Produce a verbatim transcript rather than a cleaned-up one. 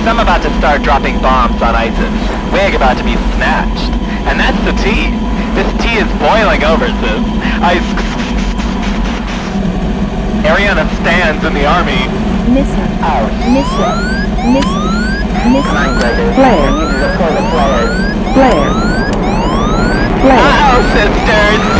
Sis, I'm about to start dropping bombs on ISIS. Wig about to be snatched. And that's the tea. This tea is boiling over, sis. I... Ariana stands in the army. Missing. Out. Missing. Missing. Missing. Flare. Flare. Flare. Flare. Uh-oh, sisters.